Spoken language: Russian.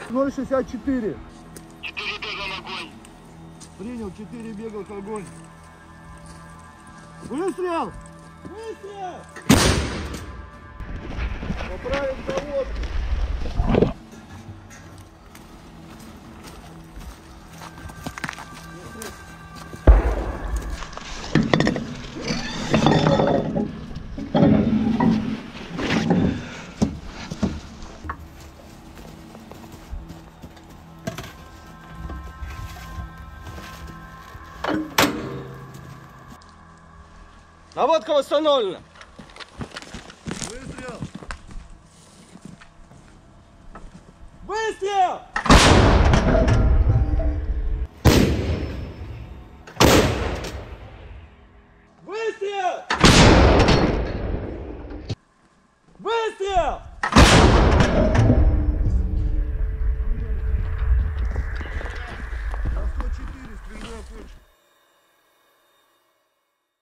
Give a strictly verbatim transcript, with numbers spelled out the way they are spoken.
ноль шестьдесят четыре. четыре бегал огонь. Принял, четыре бегал огонь. Выстрел! Выстрел! Поправим заводку. Наводка восстановлена. Выстрел! Выстрел!